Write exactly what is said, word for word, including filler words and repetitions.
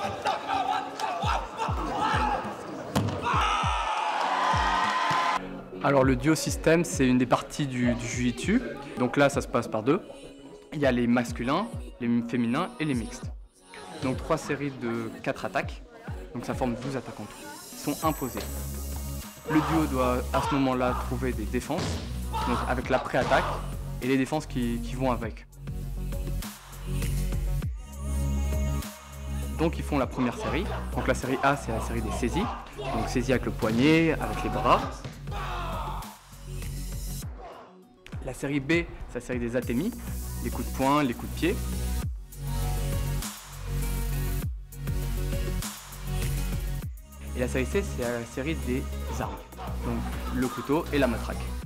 Alors le duo système, c'est une des parties du, du jiu-jitsu. Donc là, ça se passe par deux. Il y a les masculins, les féminins et les mixtes. Donc trois séries de quatre attaques. Donc ça forme douze attaques en tout. Ils sont imposés. Le duo doit à ce moment-là trouver des défenses, donc avec la pré-attaque et les défenses qui, qui vont avec. Donc ils font la première série. Donc la série A, c'est la série des saisies. Donc saisie avec le poignet, avec les bras. La série B, c'est la série des atémies, les coups de poing, les coups de pied. Et la série C, c'est la série des armes, donc le couteau et la matraque.